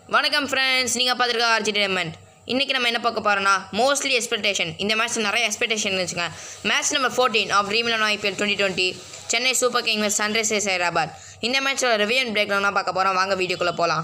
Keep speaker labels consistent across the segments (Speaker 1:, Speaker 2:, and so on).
Speaker 1: வணக்கம் ஃப்ரெண்ட்ஸ், நீங்கள் பார்த்துருக்க ஆர்ஜிடெமெண்ட். இன்றைக்கி நம்ம என்ன பார்க்க போகிறோன்னா மோஸ்ட்லி எக்ஸ்பெக்டேஷன். இந்த மேட்ச்சில் நிறைய எக்ஸ்பெக்டேஷன் இருந்துச்சுங்க. Match number 14 of dream 11 IPL 2020 Chennai super kings vs sunrisers Hyderabad. இந்த மேட்ச்சில் ரிவ்யூ அண்ட் பிரேக் டவுன் பார்க்க போகிறோம். வாங்க வீடியோக்குள்ளே போகலாம்.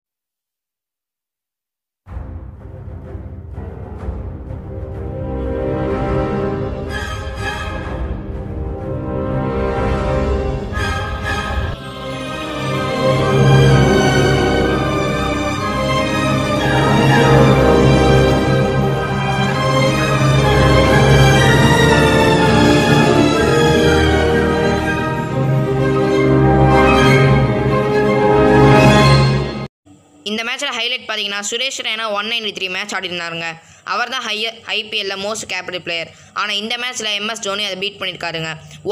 Speaker 1: இந்த மேட்ச்சில் ஹைலைட் பார்த்தீங்கன்னா சுரேஷ் ரெய்னா 193 மேட்ச் ஆடினாருங்க. அவர் தான் ஐபிஎல்ல மோஸ்ட் கேபிட்டல் பிளேயர். ஆனால் இந்த மேட்ச்சில் எம்எஸ் தோனி அதை பீட் பண்ணியிருக்காருங்க.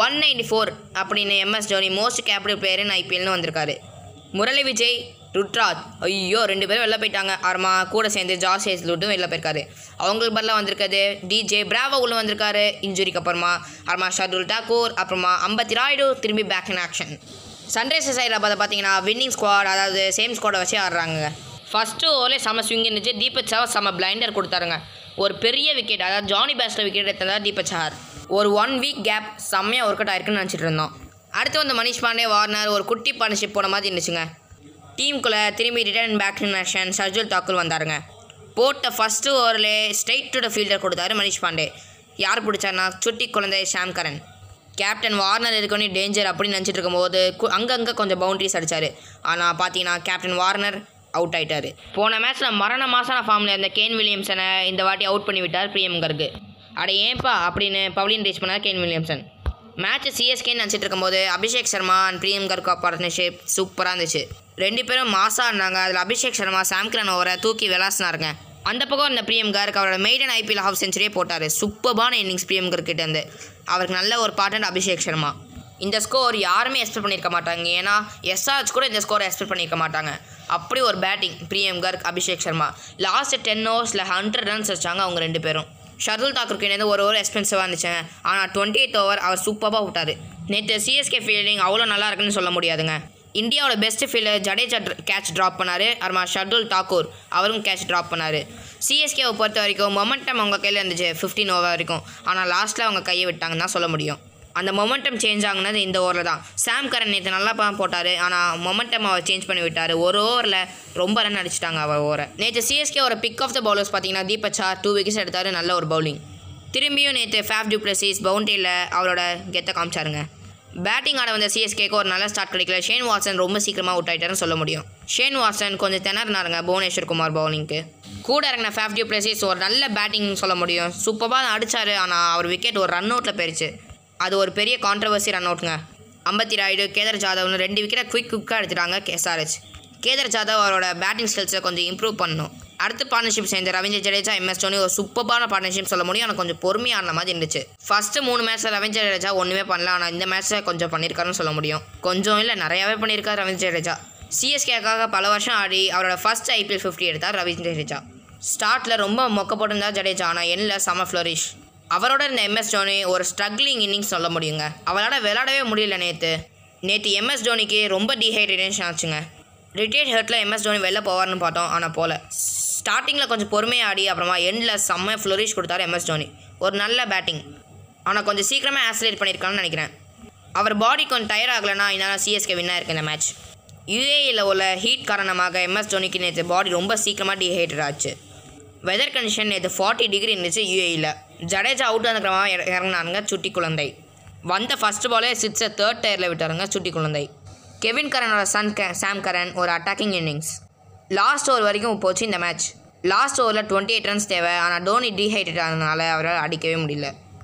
Speaker 1: 194 அப்படின்னு எம்எஸ் தோனி மோஸ்ட் கேபிட்டல் பிளேயர்னு ஐபிஎல்னு வந்திருக்காரு. முரளி விஜய், ருத்ராஜ் ஐயோ 2 பேரும் வெளில போயிட்டாங்க. அப்புறமா கூட சேர்ந்து ஜாஸ் ஹேஸ்லூட்டும் வெளில போயிருக்காரு. அவங்களுக்கு பதிலாக வந்திருக்காது டிஜே பிராவோ உள்ள வந்திருக்காரு இன்ஜுரிக்கு அப்புறமா ஷர்துல் தாக்கூர், அப்புறமா அம்பத்தி ராயுடு திரும்பி பேக் இன் ஆக்ஷன். சன்ரைசர்ஸ் ஹைதராபாத்தை பார்த்தீங்கன்னா வின்னிங் ஸ்குவாட், அதாவது சேம் ஸ்குவாடை வச்சு ஆடுறாங்க. ஃபஸ்ட்டு ஓவரில் செம்ம ஸ்விங் இருந்துச்சு. தீபக் சஹர் செம்ம பிளைண்டர் கொடுத்தாருங்க. ஒரு பெரிய விக்கெட், அதாவது ஜானி பேஸ்டர் விக்கெட் எடுத்ததா தீபக் சஹர். ஒரு 1 வீக் கேப் செம்மையாக ஒர்க் அவுட் ஆயிருக்குன்னு நினச்சிட்டு இருந்தோம். அடுத்து வந்து மனிஷ் பாண்டே, வார்னர் ஒரு குட்டி பார்ட்னர்ஷிப் போன மாதிரி இருந்துச்சுங்க. டீமுக்குள்ளே திரும்பி return back in action Shardul Thakur வந்தாருங்க. போட்ட ஃபஸ்ட்டு ஓவரில் ஸ்ட்ரைட் டு த ஃபீல்டர் கொடுத்தாரு மனிஷ் பாண்டே. யார் பிடிச்சாருன்னா சுட்டி குழந்தை ஷாம் கரன். கேப்டன் வார்னர் இருக்கோன்னே டேஞ்சர் அப்படின்னு நினச்சிட்டு இருக்கும்போது அங்கங்கே கொஞ்சம் பவுண்டரிஸ் அடித்தார். ஆனால் பார்த்தீங்கன்னா கேப்டன் வார்னர் அவுட் ஆகிட்டார். போன மேட்ச்சில் மரண மாசான ஃபார்மில் இருந்த கேன் வில்லியம்சனை இந்த வாட்டி அவுட் பண்ணி விட்டார் பிரியம் கர்க். அட ஏன்பா அப்படின்னு பவுலின் ரீச் பண்ணார் கேன் வில்லியம்சன். மேட்ச் சிஎஸ்கேன்னு நினச்சிட்டு இருக்கும்போது அபிஷேக் சர்மா அண்ட் பிரியம் கர்க் பார்ட்னர்ஷிப் சூப்பராக இருந்துச்சு. 2 பேரும் மாசாக இருந்தாங்க. அதில் அபிஷேக் சர்மா சாம் கரன் ஓவரை தூக்கி விளாசினாருங்க. அந்த பக்கம் இந்த பிரியம் கர்க் அவரோட மெய்டன் ஐபிஎல் ஹாஃப் செஞ்சுரியே போட்டார். சூப்பரான இன்னிங்ஸ் பிரியம் கர்க்கிட்ட இருந்து. அவருக்கு நல்ல ஒரு பார்ட்னர் அபிஷேக் சர்மா. இந்த ஸ்கோர் யாருமே எக்ஸ்பெக்ட் பண்ணியிருக்க மாட்டாங்க. ஏன்னா எஸ்ஆர்ஹெச் கூட இந்த ஸ்கோரை எக்ஸ்பெக்ட் பண்ணியிருக்க மாட்டாங்க. அப்படி ஒரு பேட்டிங் பிரியம் கர்க், அபிஷேக் சர்மா. லாஸ்ட் 10 ஓவர்ஸில் 100 ரன்ஸ் வச்சாங்க அவங்க 2 பேரும். ஷர்துல் தாக்கூருக்கு ஒரு ஓவர் எக்ஸ்பென்சிவாக இருந்துச்சுங்க. ஆனால் 28th ஓவர் அவர் சூப்பராக விட்டார். நேற்று சிஎஸ்கே ஃபீல்டிங் அவ்வளோ நல்லா இருக்குன்னு சொல்ல முடியாதுங்க. இந்தியாவோட best fielder Jadeja catch drop பண்ணார். அப்புறமா ஷர்துல் தாக்கூர் அவரும் கேட்ச் ட்ராப் பண்ணார். சிஎஸ்கேவை பொறுத்த வரைக்கும் மொமெண்டம் அவங்க கையில் இருந்துச்சு 15 ஓவர் வரைக்கும். ஆனால் லாஸ்ட்டில் அவங்க கையை விட்டாங்கன்னு தான் சொல்ல முடியும். அந்த மொமெண்டம் சேஞ்ச் ஆகுனது இந்த ஓவரில் தான். சாம் கரன் நேற்று நல்லா போட்டார். ஆனால் மொமெண்டம் அவர் சேஞ்ச் பண்ணி விட்டார். ஒரு ஓவரில் ரொம்ப ரன் அடிச்சிட்டாங்க அவர் ஓவரை. நேற்று சிஎஸ்கே ஒரு பிக் ஆஃப் த பவுலர்ஸ் பார்த்தீங்கன்னா தீபக் சஹர் 2 விக்கெட்ஸ் எடுத்தார். நல்ல ஒரு பவுலிங். திரும்பியும் நேற்று ஃபேஃப் டு பிளஸிஸ் பவுண்டரியில் அவரோட கெத்தை காமிச்சாருங்க. பேட்டிங் ஆட வந்த சிஎஸ்கேக்கு ஒரு நல்ல ஸ்டார்ட் கிடைக்கல. ஷேன் வாட்சன் ரொம்ப சீக்கிரமாக அவுட் ஆகிட்டாருன்னு சொல்ல முடியும். ஷேன் வாட்சன் கொஞ்சம் திணறினாருங்க புவனேஸ்வர் குமார் பவுலிங்க்கு. கூட இறங்கின ஃபேஃப் டு பிளஸிஸ் ஒரு நல்ல பேட்டிங் சொல்ல முடியும். சூப்பராக அடித்தார். ஆனால் அவர் விக்கெட் ஒரு ரன் அவுட்டில் போயிடுச்சு. அது ஒரு பெரிய கான்ட்ரவர்சி ரன் அவுட்டுங்க. அம்பத்தி ராயுடு, கேதர் ஜாதவ்னு 2 விக்கெட்டை குயிக்காக எடுத்துட்டாங்க எஸ்ஆர்ஹெச். கேதர் ஜாதவ் அவரோட பேட்டிங் ஸ்கில்ஸை கொஞ்சம் இம்ப்ரூவ் பண்ணணும். அடுத்து பார்ட்னர்ஷிப் சேர்ந்த ரவீந்திர ஜடேஜா, எம்எஸ் தோனி ஒரு சூப்பரான பார்ட்னர்ஷிப் சொல்ல முடியும். ஆனால் கொஞ்சம் பொறுமையான மாதிரி இருந்துச்சு. ஃபஸ்ட்டு 3 மேட்ச்சில் ரவீந்திர ஜடேஜா ஒன்றுமே பண்ணல. ஆனால் இந்த மேட்ச்சில் கொஞ்சம் பண்ணியிருக்காருன்னு சொல்ல முடியும். கொஞ்சம் இல்லை, நிறையாவே பண்ணியிருக்காரு ரவீந்திர ஜடேஜா. சிஎஸ்கேக்காக பல வருஷம் ஆடி அவரோட ஃபஸ்ட் ஐபிஎல் 50 எடுத்தார் ரவீந்திர ஜடேஜா. ஸ்டார்ட்டில் ரொம்ப மொக்க போட்டிருந்தார் ஜடேஜா. ஆனால் எண்ணில் செம ஃப்ளோரிஷ். அவரோட இந்த எம்எஸ் தோனி ஒரு ஸ்ட்ரகிளிங் இன்னிங்ஸ் சொல்ல முடியுங்க. அவரால் விளையாடவே முடியல. நேற்று எம்எஸ் தோனிக்கு ரொம்ப டீஹைட்ரேஷன் ஆச்சுங்க. ரிட்டையர்ட் ஹர்ட்டில் எம்எஸ் தோனி வெளில போவார்னு பார்த்தோம். ஆனால் போல ஸ்டார்டிங்கில் கொஞ்சம் பொறுமையாக ஆடி அப்புறமா எண்டில் செம்ம ஃப்ளோரிஷ் கொடுத்தாரு எம்எஸ் தோனி. ஒரு நல்ல பேட்டிங். ஆனால் கொஞ்சம் சீக்கிரமாக ஆக்சிலேட் பண்ணியிருக்கான்னு நினைக்கிறேன். அவர் பாடி கொஞ்சம் டயர் ஆகலைன்னா இதனால் சிஎஸ்கே வின்னாக இருக்குது இந்த மேட்ச். யுஏஇயில் உள்ள ஹீட் காரணமாக எம்எஸ் தோனிக்கு நேற்று பாடி ரொம்ப சீக்கிரமாக டீஹைட்ரேட் ஆச்சு. வெதர் கண்டிஷன் நேற்று 40 டிகிரி இருந்துச்சு யுஏஇயில். ஜடேஜா அவுட் ஆனதுக்கப்புறமா இறங்கினாருங்க சுட்டி குழந்தை. வந்த ஃபஸ்ட் பாலே 6 3rd டயரில் விட்டாருங்க சுட்டி குழந்தை. கெவின் கரனோட சன் சாம் கரன் ஒரு அட்டாக்கிங் இன்னிங்ஸ். லாஸ்ட் ஓவர் வரைக்கும் போச்சு இந்த மேட்ச். லாஸ்ட் ஓவரில் 28 ரன்ஸ் தேவை. ஆனால் தோனி டீஹைட்ரேட் ஆனதுனால அவரால் அடிக்கவே முடியல.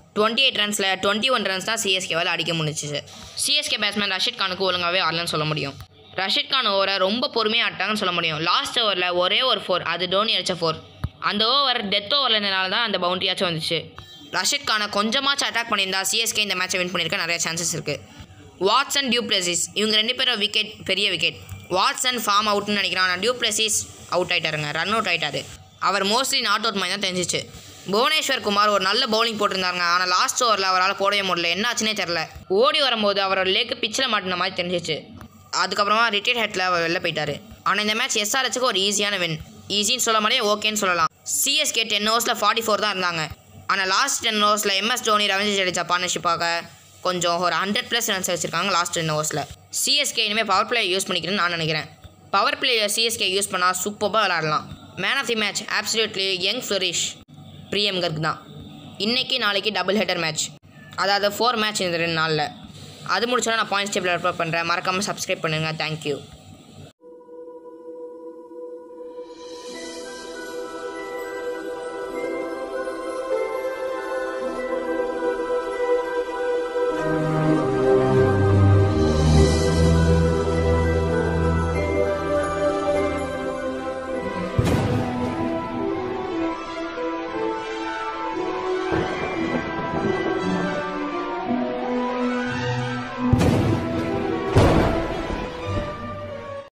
Speaker 1: 28 ரன்ஸில் 21 ரன்ஸ் தான் சிஎஸ்கேவால் அடிக்க முடிஞ்சிச்சு. சிஎஸ்கே பேட்ஸ்மேன் ரஷித் கானுக்கு ஒழுங்காகவே ஆடலன்னு சொல்ல முடியும். ரஷித் கான் ஓவரை ரொம்ப பொறுமையாக ஆட்டாங்கன்னு சொல்ல முடியும். லாஸ்ட் ஓவரில் ஒரே ஒரு 4, அது தோனி அடித்த 4. அந்த ஓவர் டெத் ஓவரில் இருந்தனால தான் அந்த பவுண்டரியாச்சும் வந்துச்சு. ரஷித் கானை கொஞ்சமாச்சும் அட்டாக் பண்ணியிருந்தா சிஎஸ்கே இந்த மேட்சை வின் பண்ணியிருக்க நிறைய சான்சஸ் இருக்குது. வாட்சன், டியூ பிளஸிஸ் இவங்க 2 பேரும் விக்கெட், பெரிய விக்கெட். வாட்சன் ஃபார்ம் அவுட்னு நினைக்கிறான். ஆனால் டியூ பிளஸிஸ் அவுட் ஆகிட்டாருங்க, ரன் அவுட் ஆகிட்டாரு. அவர் மோஸ்ட்லி நாட் அவுட் மாதிரி தான் தெரிஞ்சிச்சு. புவனேஸ்வர் குமார் ஒரு நல்ல பவுலிங் போட்டிருந்தாங்க. ஆனால் லாஸ்ட் ஓவரில் அவரால் போடவே முடியல. என்ன ஆச்சுன்னே தெரில. ஓடி வரும்போது அவரோட லேக்கு பிச்சில் மாட்டின மாதிரி தெரிஞ்சிச்சு. அதுக்கப்புறமா ரிட்டையர்ட் ஹெட்டில் அவர் வெளில போயிட்டார். ஆனால் இந்த மேட்ச் எஸ்ஆர்ஹெச்சுக்கு ஒரு ஈஸியான வின். ஈஸின்னு சொல்ல மாதிரியே ஓகேன்னு சொல்லலாம். சிஎஸ்கே 10 ஓவர்ஸில் 44 தான் இருந்தாங்க. ஆனால் லாஸ்ட் 10 ஓவர்ஸில் எம்எஸ் தோனி ரவீந்திர ஜடேஜா பார்ட்னர்ஷிப்பாக கொஞ்சம் ஒரு 100+ ரன்ஸ் வச்சுருக்காங்க லாஸ்ட் 10 ஓவர்ஸில். சிஎஸ்கே இனிமேல் பவர் பிளே யூஸ் பண்ணிக்கிறேன்னு நான் நினைக்கிறேன். பவர் பிளேயை சிஎஸ்கே யூஸ் பண்ணால் சூப்பராக விளாடலாம். Man of the match absolutely young flourish Priyam Garg தான். இன்றைக்கி நாளைக்கு டபுள் ஹெட்டர் மேட்ச், அதாவது 4 மேட்ச் இந்த 2 நாளில். அது முடிச்சோன்னா நான் பாயிண்ட்ஸ் டேபிள் அப்லோட் பண்ணுறேன். மறக்காமல் சப்ஸ்கிரைப் பண்ணுங்கள். தேங்க்யூ.